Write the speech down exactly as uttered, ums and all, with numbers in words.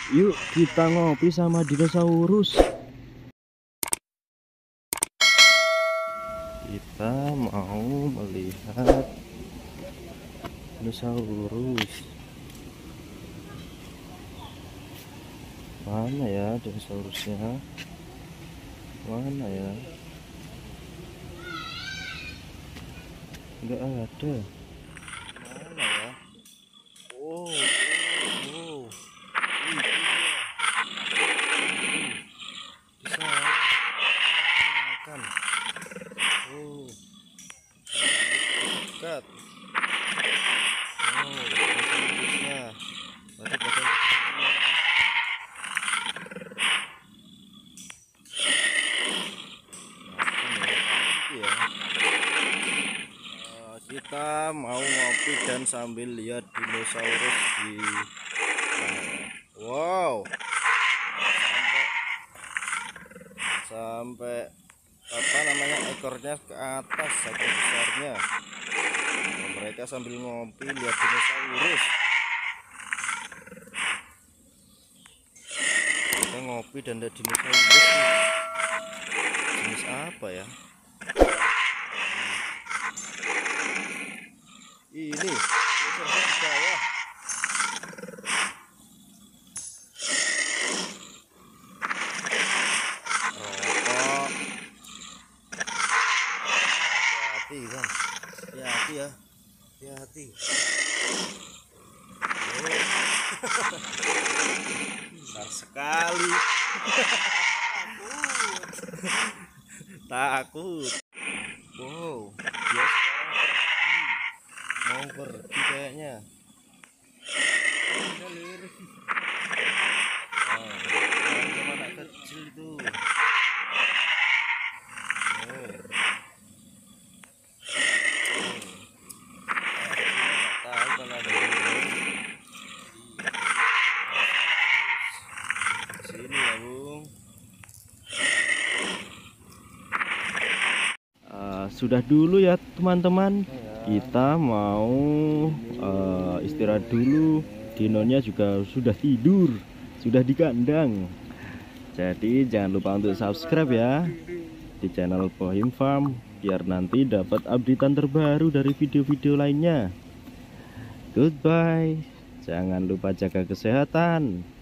Yuk kita ngopi sama dinosaurus. Kita mau melihat dinosaurus. Mana ya dinosaurusnya? Mana ya? Enggak ada. Mana ya? Oh, oh, oh. Ih, bisa makan. Oh, dekat. Oh, dinosaurusnya. Berarti bakal ya. Uh, kita mau ngopi dan sambil lihat dinosaurus di uh, wow sampai sampai apa namanya ekornya ke atas saking besarnya. Nah, mereka sambil ngopi lihat dinosaurus. Kita ngopi dan lihat dinosaurus. Jenis apa ya? Ini dinosaurus di bawah. Rokok. Hati-hati bang, hati-hati ya, hati-hati. Oh. Besar sekali. Takut. Wow, dia sekarang pergi, mau pergi kayaknya. Oh, sama anak kecil itu. Oh. Tahu kalau ada sini ya Bung. Uh, sudah dulu ya teman-teman, kita mau uh, istirahat dulu. Dinonya juga sudah tidur, sudah di kandang. Jadi jangan lupa untuk subscribe ya di channel Bohim Farm biar nanti dapat updatean terbaru dari video-video lainnya. Goodbye, jangan lupa jaga kesehatan.